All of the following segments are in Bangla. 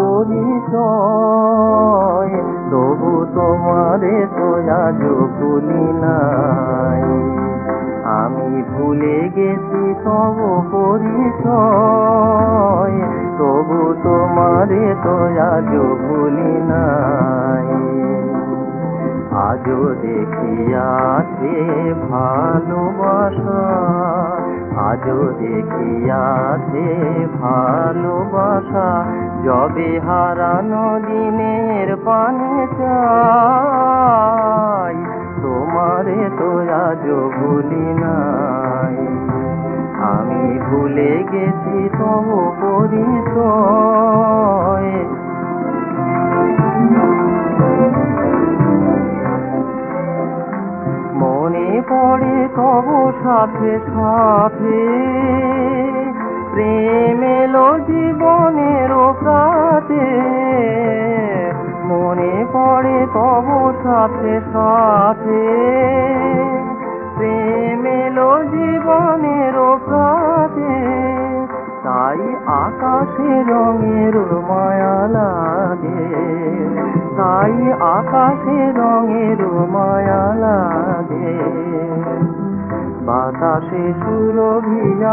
পরিচয়, তবু তোমারে তো আজও ভুলি নাই। আমি ভুলে গেছি তব পরিচয়, তবু তোমারে তো আজও ভুলি নাই। আজও দেখিয়াছে ভালোবাসা, আজও দেখিয়াছে ভালোবাসা, যবে হারানো দিনের পানে চাই, তোমারে তো আজও ভুলি নাই। আমি ভুলে গেছি তব পরিচয়। মনে পড়ে তব সাথে সাথে, প্রেম এলো জীবনের প্রাতে। মনে পড়ে তব সাথে সাথে, প্রেম এলো জীবনের প্রাতে। তাই আকাশে রঙের মায়া লাগে, তাই আকাশে রঙের মায়া লাগে। বাতাসে সুরভিয়া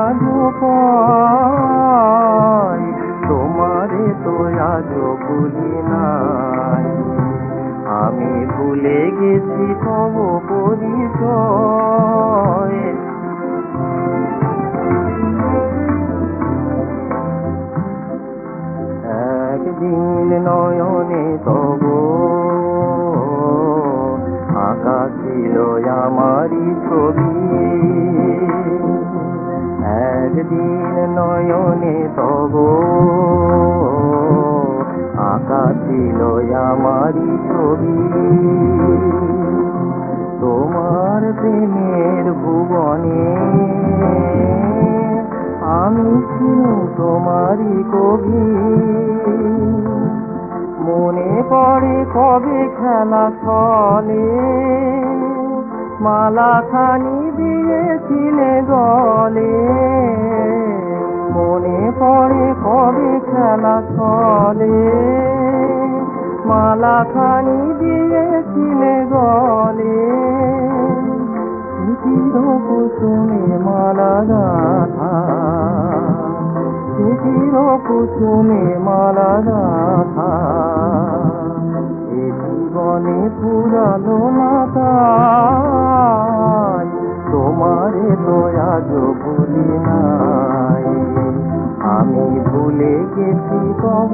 পাই, তোমারে তো আজও ভুলি নাই। আমি ভুলে গেছি তব পরিচয়। একদিন নয়নে তব আঁকা ছিল আমারই ছবি, একদিন নয়নে তব আঁকা ছিল আমারই ছবি। তোমার প্রেমের ভুবনে আমি ছিল তোমারই কবি। মনে পড়ে কবে খেলা চলে, মালাখানি দিয়েছিলে গলে। মনে পড়ে কবে খেলা চলে, মালাখানি দিয়েছিলে গলে। স্মৃতির কুসুমে মালা গাঁথা, স্মৃতির কুসুমে মালা গাঁথা, এ জীবনে পুরানো না তাই, তোমারে তো আজও ভুলি নাই। আমি ভুলে গেছি তব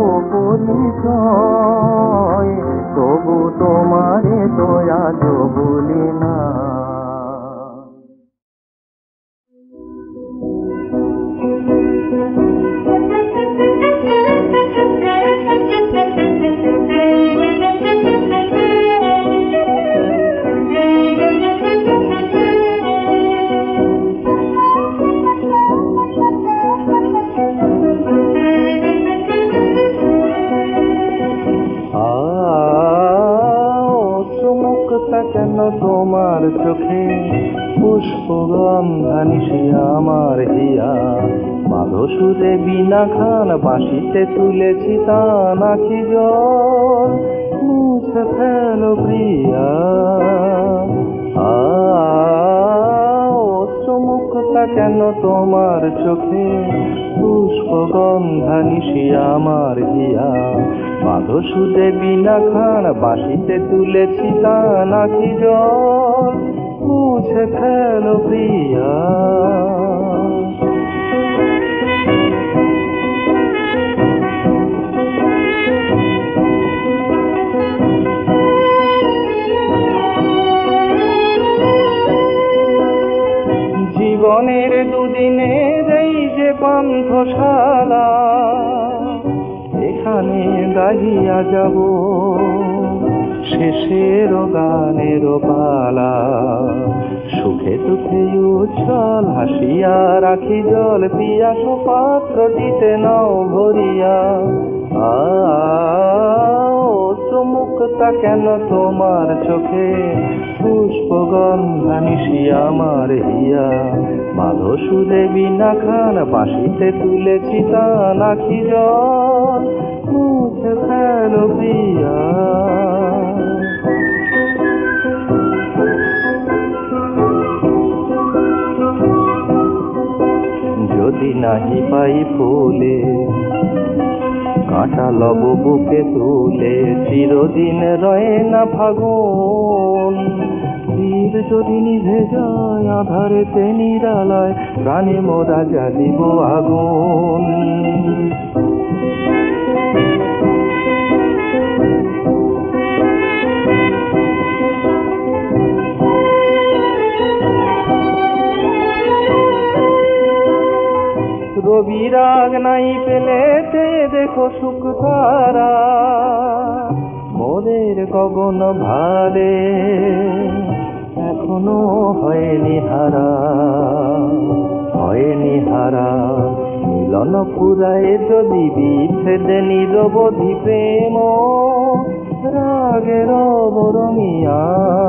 পরিচয়, তবু তোমারে তো আজও ভুলি না। কেন তোমার চোখে পুষ্পগন্ধা নিশি আমার হিয়া, মাধো সুরে বিনা খান বাঁশিতে তুলেছি তান আখি জল, মুছে ফেলো প্রিয়া। অশ্রুমুখতা কেন তোমার চোখে পুষ্পগন্ধা নিশি আমার হিয়া, মাধো সুরে বিনা খান বাঁশিতে তুলেছি তান আখি জল, মুছে ফেলো প্রিয়া। জীবনের দুদিনের এই যে পান্থশালা, এখানে গাহিয়া যাব শেষের গানের পালা। সুখে দুঃখে উচ্ছল হাসিয়া রাখি জল, পিয়াস পাত্রটিতে নাও ভরিয়া। অশ্রুমুখতা কেন তোমার চোখে পুষ্পগন্ধা নিশি আমার হিয়া, মাধো সুরে বিনা খান বাঁশিতে তুলেছি তান আখি জল, মুছে লব বুকে তুলে চিরদিন রয়ে না ফাগুন। তীর যদি নিভে যায় আধারেতে নিরালায়, প্রাণে মোরা জ্বালিব আগুন। রবি রাগ নাই পেলে দেখো সুখ তারা, মোদের গগন ভালে এখনো হয়নি হারা, হয়নি হারা। মিলন পুরায় যদি বিচ্ছেদে নিরবধি প্রেম, রাগের বরমিয়া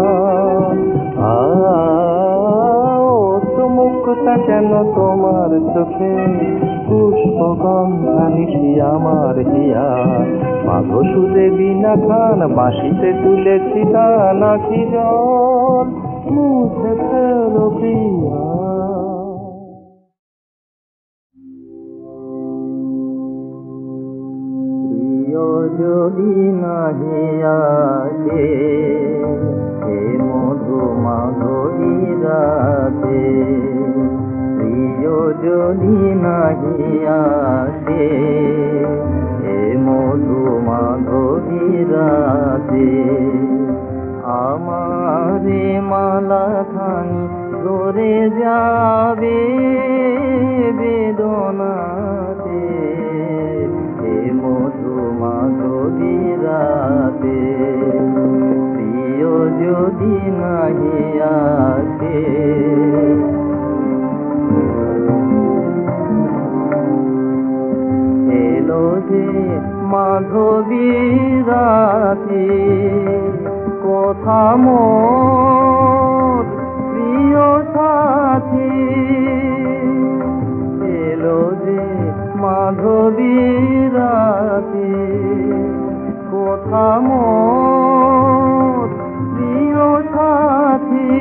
মুখটা কেন তোমার চোখে, পুষ্পগন্ধা নিশি আমার হিয়া। মাঘ সুদে বিনা খান বাঁশিতে তুলেছি গান, আখি জল মুছে ফেলো প্রিয়া। প্রিয় যদি নাহি আসে হে মধু মাধবী রাতে, প্রিয় যদি নাহি আসে হে মধু মাধবী রাতে, আমারে মালা খানি ধরে যাবে বেদনাতে, হে মধু মাধবী রাতে, প্রিয় যদি নাহি আসে। এলো যে মাধবী রাতে, কথা মোর প্রিয় সাথী, এলো যে মাধবী রাতে, কথা মোর প্রিয় সাথী।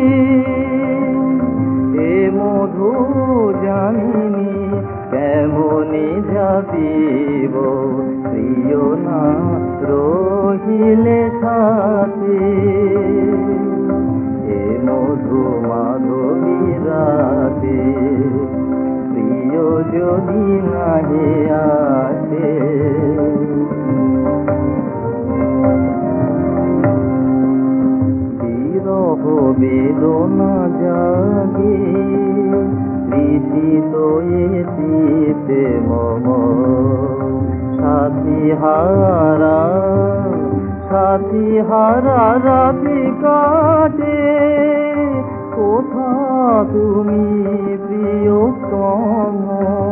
এ মধু জানিনি কেমনি যাবিব, প্রিয় না রহিলে সাথী। এ মধু মাধবী রাতে, প্রিয় যদি নাহি আসে। বিরহ বেদনা জাগে তৃষিত এতে মম, সাথী হারা সাথী হারা রাতি কাটে, কোথা তুমি প্রিয়তম।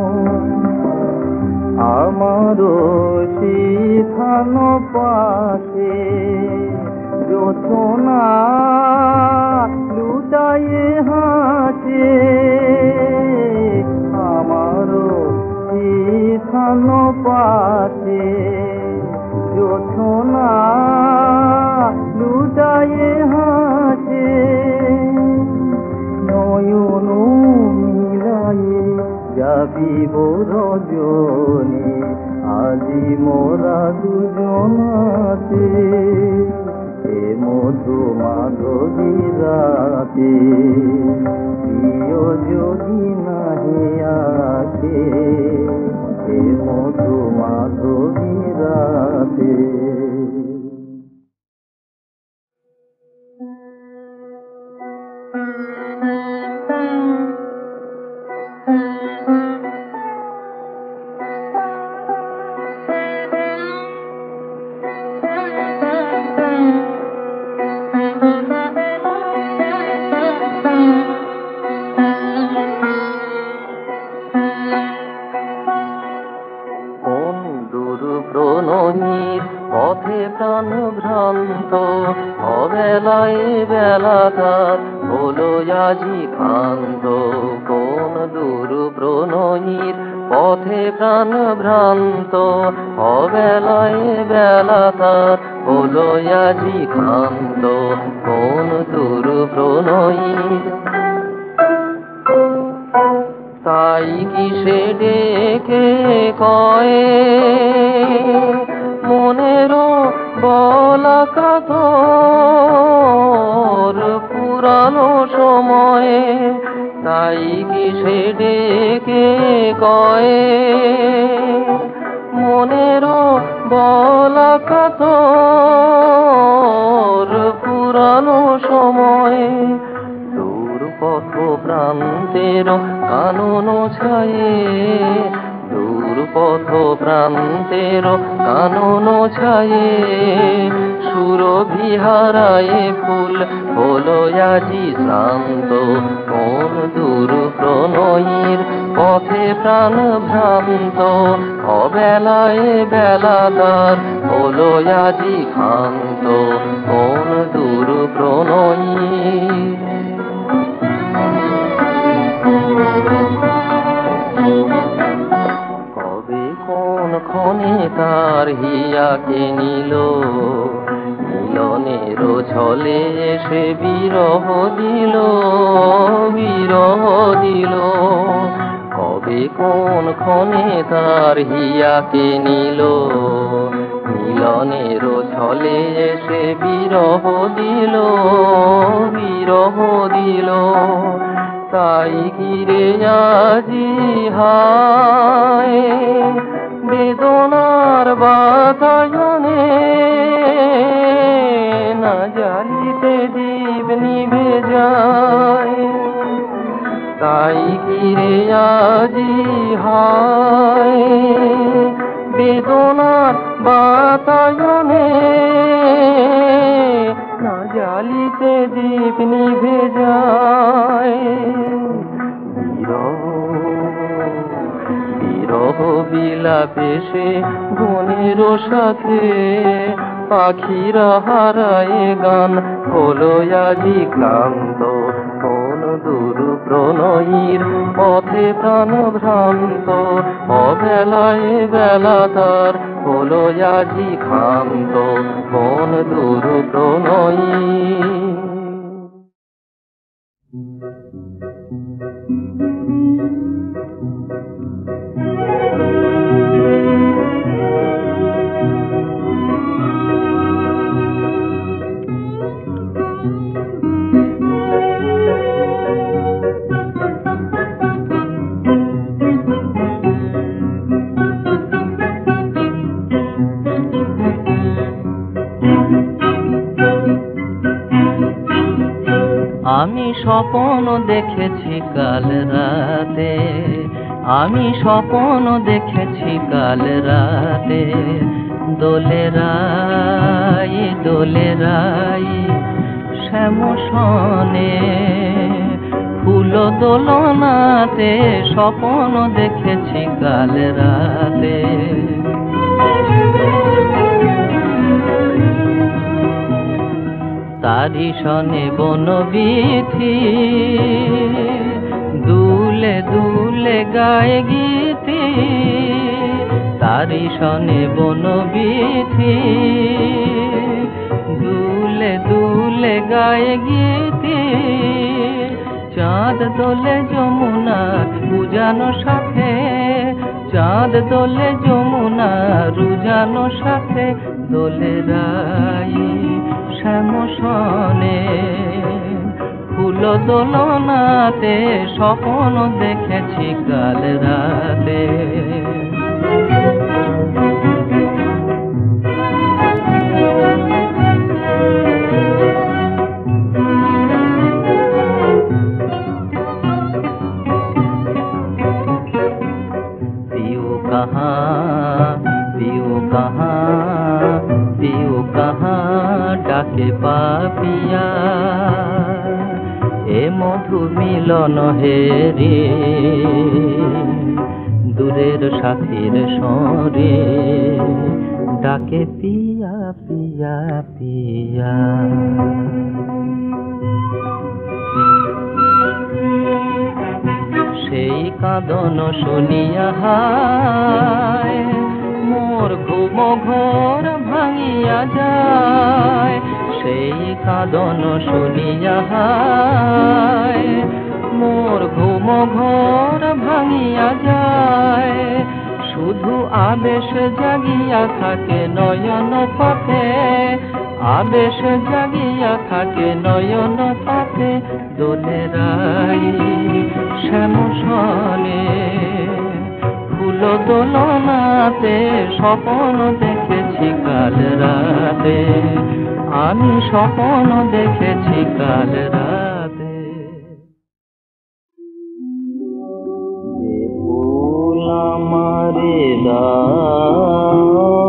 আমারও সিথান পাশে যোচনা লুটায়ে হাসে, আমারও সিথান পাশে যোচনা লুটায়ে হাসে। নয়ন মিলায়ে যাবিব রজনী, আজি মোরা দুজনাতে, হে মধু মাধবী রাতে, প্রিয় যদি নাহি আসে হে মধু মাধবী রাতে। পথে প্রাণ ভ্রান্ত অবেলায় বেলাকার হলো আজি ক্ষান্ত, কোন দূর প্রণয়ীর পথে প্রাণ ভ্রান্ত অবেলায় বেলাকার হলো আজি ক্ষান্ত, কোন দূর প্রণয়ীর। তাই কিসে ডেকে কয়ে কাতর পুরানো সময়ে, তাই কি সে ডেকে কয়ে মনেরও বলা কাতর পুরানো সময়ে। দূর পথ প্রান্তের কানন ছায়ে, দূর পথ প্রান্তের কানন ছায়ে, সুরভিহারায় ফুল হলো আজি শ্রান্ত। কোন দূর প্রণয়ীর পথে প্রাণ ভ্রান্ত, অবেলায় বেলাদার হলো আজি ক্ষান্ত। কোন দূর প্রণয়ীর কবে কোন ক্ষণে তার হিয়াকে নিল, মিলনের ছলে এসে বিরহ দিল, বিরহ দিল। কবে কোন ক্ষণে তার হিয়াকে নিল, মিলনের ছলে এসে বিরহ দিল, বিরহ দিল। তাই ঘিরে আজি হায় বেদনার বাতায়নে, না জ্বালিতে দীপ নিভে যায়। তাই ঘিরে আজি হায় বেদনার বাতায়নে, না জ্বালিতে দীপ নিভে যায়। বিরহ বিলাপে সে বনের সাথে, পাখিরা হারায় গান হলো আজি ক্লান্ত। কোন দূর প্রণয়ীর পথে প্রাণ ভ্রান্ত, অবেলায় বেলাদার হলো আজি ক্ষান্ত। কোন দূর প্রণয়ীর আমি স্বপ্ন দেখেছি কাল রাতে, আমি স্বপ্ন দেখেছি কাল রাতে। দোলে রাই দোলে রাই শ্যামসনে, ফুল দোলনাতে স্বপ্ন দেখেছি কাল রাতে। তারি সনে বনবিথি, দুলে দুলে গায়ে গীতি। তারি সনে বনবিথি, দুলে দুলে গায়ে গীতি। চাঁদ দোলে যমুনার উজানো সাথে, চাঁদ দোলে যমুনার উজানো সাথে। দোলে রাই শ্যামসনে, ফুল দোলনাতে স্বপ্ন দেখেছি কাল রাতে। पियो कहाँ पियो कहाँ ডাকে পাপিয়া, এ মধু মিলন হেরে দূরের সাথীর সরে। ডাকে পিয়া পিয়া পিয়া। সেই কাঁদন শুনিয়া হায় মোর ঘুম ঘোর ভাঙিয়া যায়। সেই কাঁদন শুনিয়া হায় মোর ঘুম ঘোর ভাঙিয়া যায়। শুধু আবেশ জাগিয়া থাকে নয়ন পথে, আবেশ জাগিয়া থাকে নয়ন তাতে দোলে রাই শ্যামসনে ফুল দোলনাতে স্বপ্ন দেখেছি কাল রাতে আমি স্বপ্ন দেখেছি কাল রাতে ফুল আমারে দাও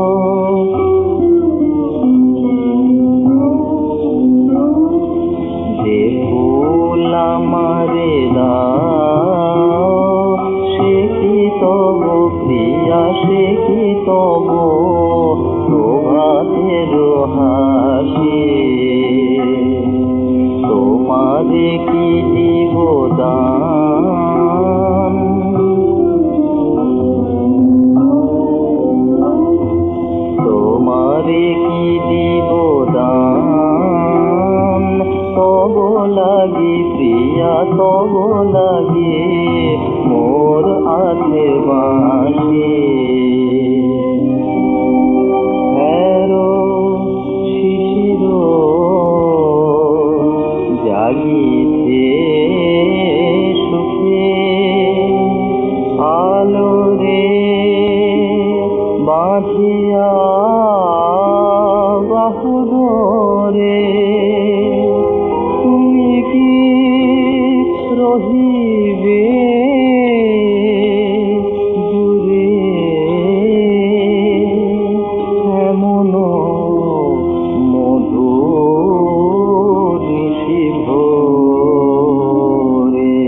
যে ফুল আমারে দাও সে কি তব প্রিয়া সে কি তব প্রভাতের হাসি তোমারে কি দিব দান তোমারে কি দিব দান তব লাগি প্রিয়া তব লাগি মোর আছে বাঁশি হেরো শিশির জাগিছে সুখে আলো রে বাঁধিয়া বাহু ধরে তুমি কি রহিবে দূরে এমন মধুর নিশি ভোরে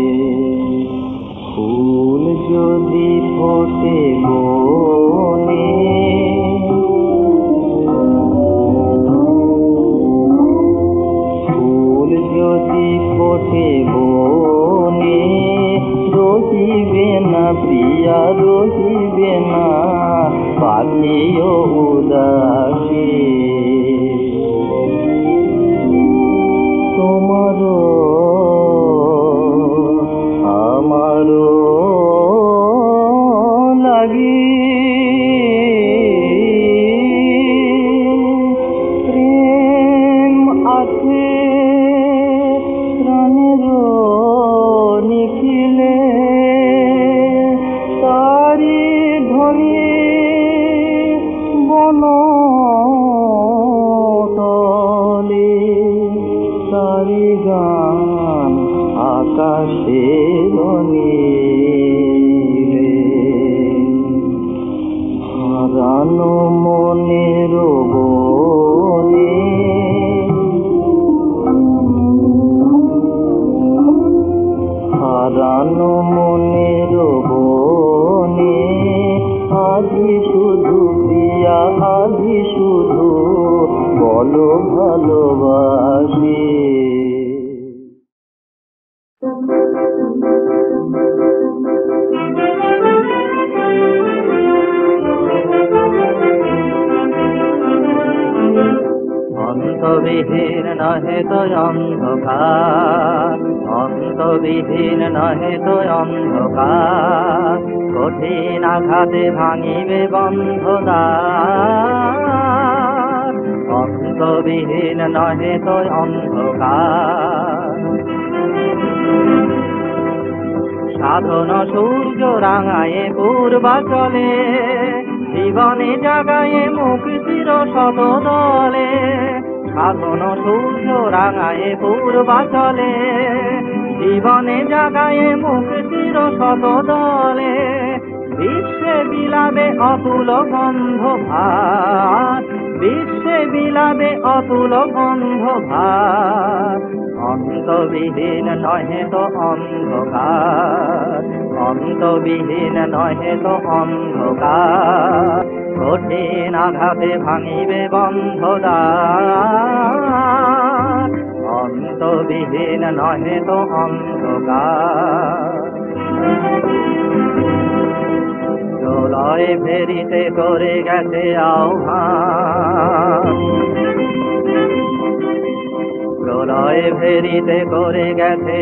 ফুল যদি ফোটে বনে ফুল যদি ফোটে বনে রহিবে না প্রিয়া রহিবে না পাখিও উদাসী তোমারও আমারও লাগি প্রেম আছে প্রাণের নিখিলে তারি ধ্বনি বনতলে তারি গান আকাশে নীলে হারানো মনের বনে হারানো মনের বনে আজি শুধু প্রিয়া আজি শুধু বলো ভালোবাসি অন্তবিহীন নহে তো অন্ধকার অন্তবিহীন নহে তো অন্ধকার কঠিন আঘাতে ভাঙিবে বন্ধদ্বার অন্তবিহীন নহে তো অন্ধকার সাধন সূর্য রাঙায়ে পূর্বাচলে জীবনে জাগায়ে মুক্তির শতদলে সাধন সূর্য রাঙায়ে পূর্বাচলে জীবনে জাগায়ে মুক্তির শতদলে বিশ্বে বিলাবে অতুল গন্ধ ভার বিশ্বে বিলাবে অতুল গন্ধ ভার অন্তবিহীন নহে তো অন্ধকার অন্তবিহীন নহে তো অন্ধকার কঠিন আঘাতে ভাঙিবে বন্ধদ্বার অন্তবিহীন নহে তো অন্ধকার প্রলয় ফেরিতে করে গেছে আহ্বান প্রলয় ফেরিতে করে গেছে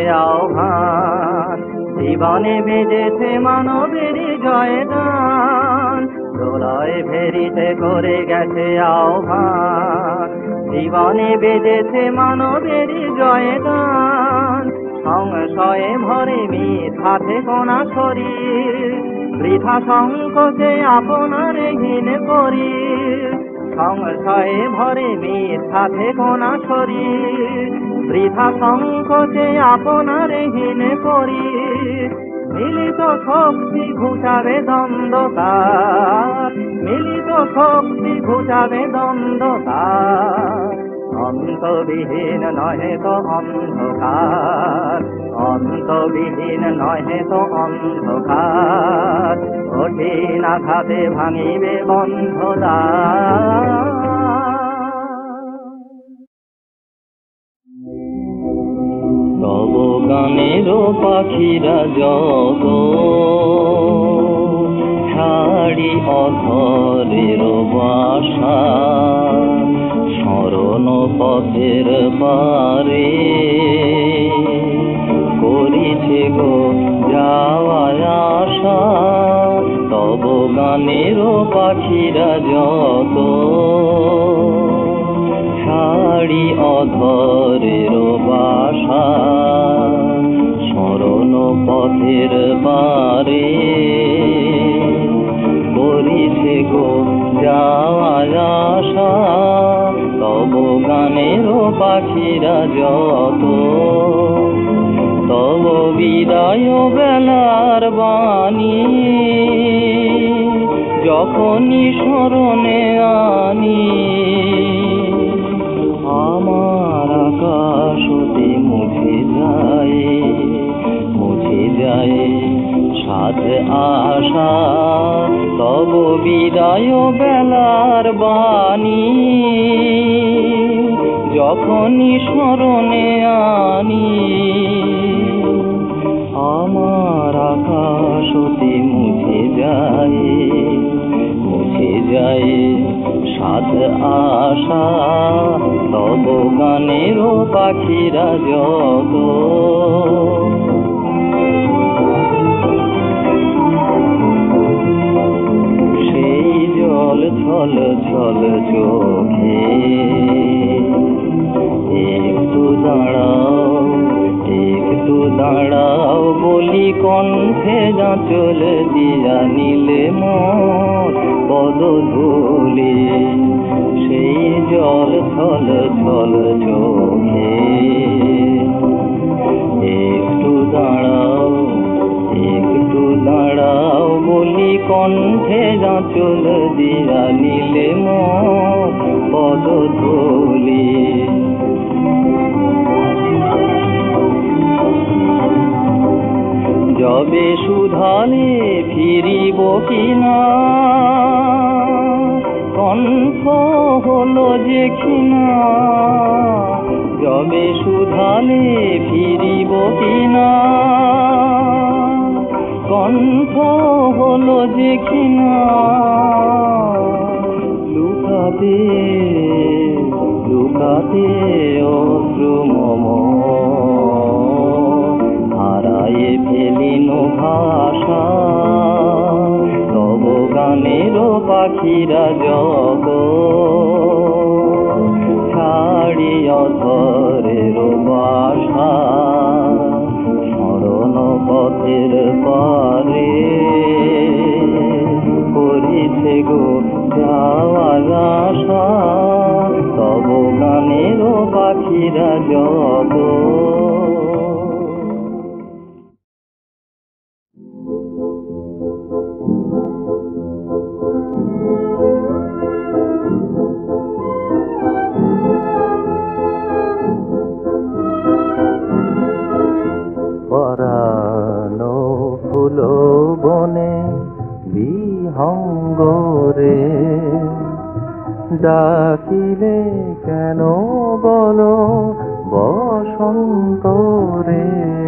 আহ্বান জীবনে বেজেছে মানবেরই জয়গান প্রলয় ভেরিতে করে গেছে আহ্বান, জীবনে বেজেছে মানবেরই জয়গান। সংশয়ে ভরে মিথ্যাতে কোনা শরীর, বৃথা সংকোচে আপনার হীন করি। সংশয়ে ভরে মিথ্যাতে কোনা শরীর, বৃথা সংকোচে আপনার হীন করি। মিলিত শক্তি ঘুচাবে দ্বন্দ্বতার, মিলিত শক্তি ঘুচাবে দ্বন্দ্বতার। অন্তবিহীন নহে তো অন্ধকার, অন্তবিহীন নহে তো অন্ধকার। কঠিন আঘাতে ভাঙিবে বন্ধদ্বার। তব গানের পাখিরা যত ছাড়ি অধরের বাসা, স্মরণ পথের পারে করিছে গো যাওয়া আশা। তব গানের পাখিরা যত ছাড়ি অধরের বাসা, স্মরণ পথের পারে করিছে গো যাওয়া আশা। তব গানের পাখিরা যত, তব বিদায় বেলার বাণী যখনই স্মরণে আনি, আমার আকাশ হতে মুছে যায়, মুছে যায় সাথ আশা। তব বিদায় বেলার বাণী যখনই স্মরণে আনি, আমার আকাশ হতে মুছে যায়, মুছে যায় সাথ আশা। তব গানের পাখিরা যত, সেই জল ছল ছল চোখে একটু দাঁড়াও, একটু দাঁড়াও বলি কণ্ঠে যাচল দিয়া নিলে মোর পদধূলি। সেই জল ছল ছল চোখে একটু দাঁড়াও, একটু দাঁড়াও বলি কণ্ঠে যাচল দিয়া নিলে মোর পদধূলি। যবে সুধালে ফিরিব কিনা, কণ্ঠ হলো যে কিনা। যবে সুধালে ফিরিব কিনা, কণ্ঠ হলো যে কিনা। লুকাতে লুকাতে অশ্রু মম হারায়ে ফেলিনু ভাষা। তব গানের পাখিরা জগ ছাড়ি অধরের বাসা, স্মরণ পথের পারে করিছে গো যাওয়া আশা। তব গানের পাখিরা জগ। পরানো ফুল বনে বিহঙ্গরে, ডাকিলে কেন বলো বসন্ত রে।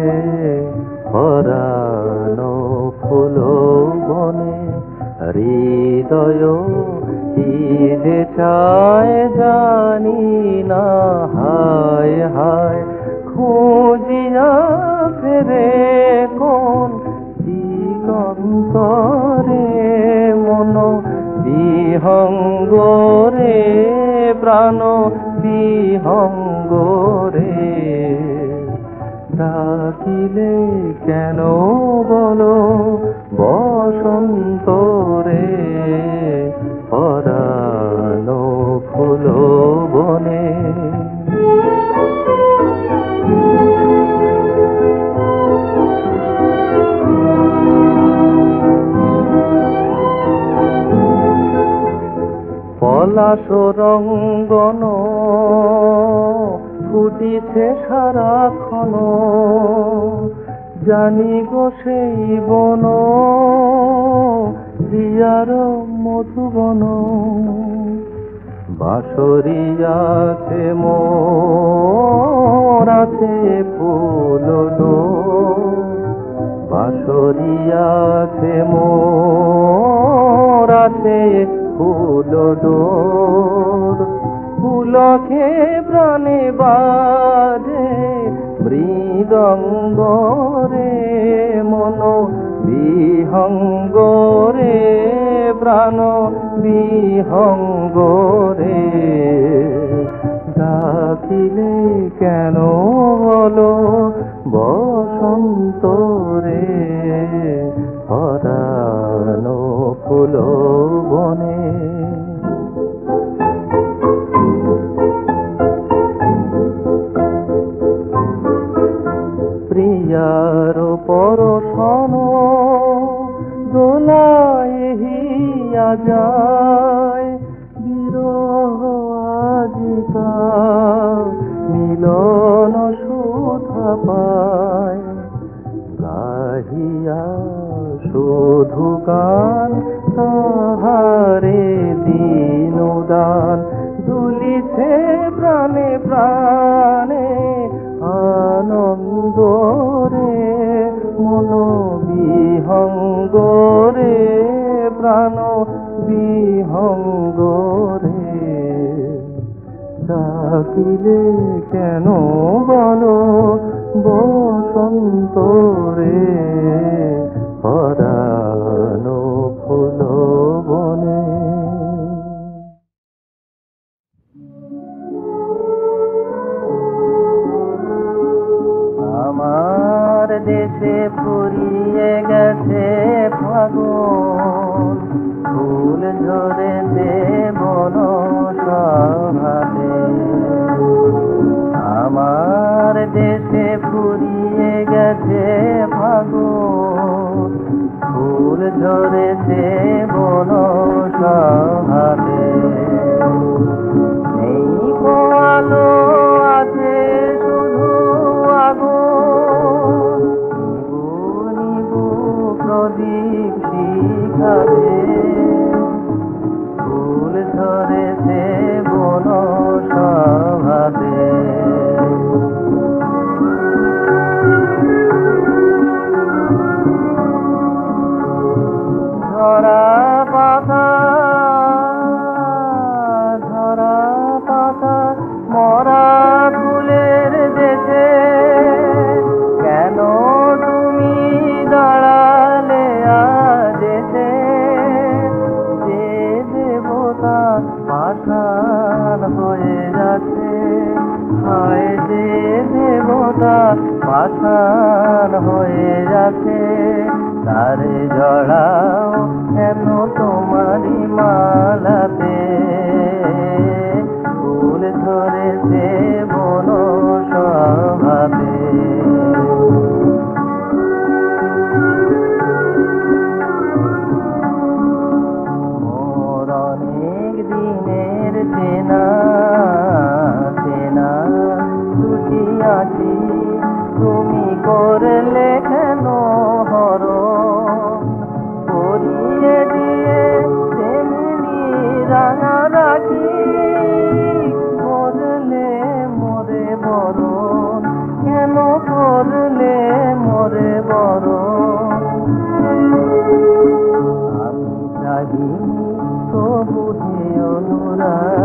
পরানো ফুল বনে হৃদয় কি যে চায় জানি না। হায় হায় খুঁজিয়া ফেরে কোন দিগন্তরে, মন বিহঙ্গ রে প্রাণ বিহঙ্গ রে ডাকিলে কেন বলো বসন্ত রে পরানো ফুল বনে পলাশ রঙ্গন ফুটিছে সারাক্ষণ জানি গো সেই বন প্রিয়ার মধুবন বাঁশরিয়াছে মোর আছে ফুল বাঁশরিয়াছে মোর আছে ফুল ডোর পুলকে প্রাণে বাজে মৃদঙ্গ রে মন বিহঙ্গ রে প্রাণ বিহঙ্গ রে ডাকিলে কেন বলো বসন্ত রে পরানো ফুল বনে প্রিয়ার পরশন দোলায় হিয়া যায় বিরহ আজিকা মিলন সুধা পায় গাহিয়া শুধু গান তাহারে দিনুদান দুলিছে প্রাণে প্রাণে আনন্দ রে মন বিহঙ্গ রে প্রাণ বিহঙ্গ রে ডাকিলে কেন বলো বসন্ত রে পরানো ফুল বনে আমার দেশে ফুরিয়ে গেছে ফাগুন ফুল ঝরেছে বন সভাতে আমার দেশে ফুরিয়ে গেছে ফাগুন ফুল ঝরেছে বন সভাতে নেই পোয়ালো আছে শুধু আগুন নিবু প্রদীপ শিখাবে ফুল ঝরেছে বন সভাতে ঝরা পাতা মরা ফুলের দেশে কেন তুমি দাঁড়ালে আজ এসে যে দেবতা পাষাণ হয়ে যাচ্ছে হায় যে দেবতা পাষাণ হয়ে যাচ্ছে তারে জড়াও কেন তোমারি মালাতে ফুল ধরেছে বন সভাতে মোর অনেক দিনের চেনা চেনা দুটি আছি তুমি করলে কেন হরণ করিয়ে দিয়ে তেমনি রাঙা রাখি করলে মোরে বরণ কেন করলে মোরে বরণ আমি চাহিনি তবু হে অনুরাগ